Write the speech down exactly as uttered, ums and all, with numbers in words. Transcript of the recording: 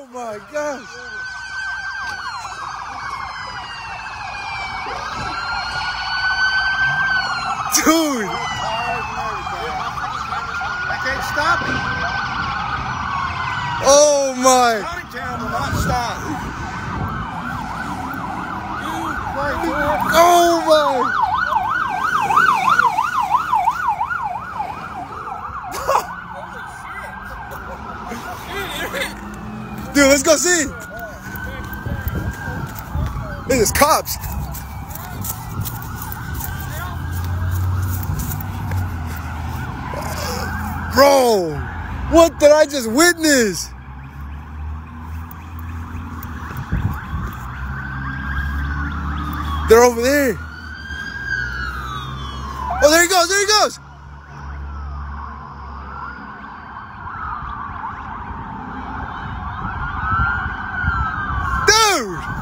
my gosh. Dude. I can't stop it. Oh my. Hunting town will not stop. Oh my. Dude, let's go see. This is cops. Bro, what did I just witness? They're over there. Oh, there he goes, there he goes. Dude.